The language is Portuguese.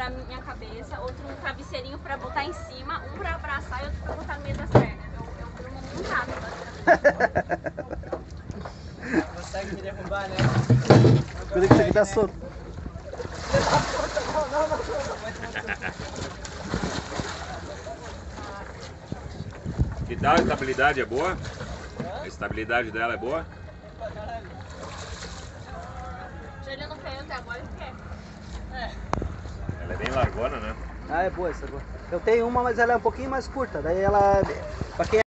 da minha cabeça, outro um travesseirinho pra botar em cima, um pra abraçar e outro pra botar no meio das pernas. Eu durmo muito rápido. Consegue me derrubar, né? Cuida que isso aqui tá solto. Que tal? A estabilidade é boa? A estabilidade dela é boa? Se ele não caiu até agora, ele quer. Ela é bem largona, né? Ah, é boa essa agora. Eu tenho uma, mas ela é um pouquinho mais curta. Daí ela... Pra quem